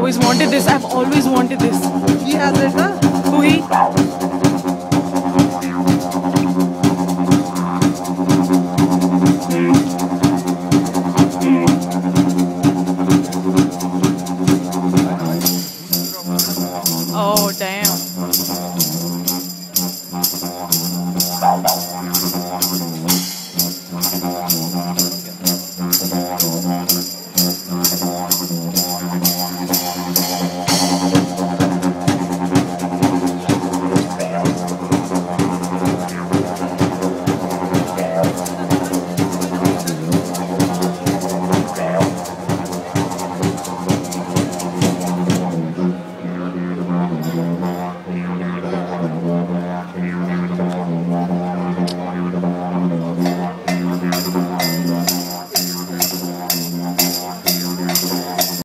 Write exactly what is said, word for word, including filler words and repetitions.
always wanted this. I've always wanted this. He has it, huh? Who he?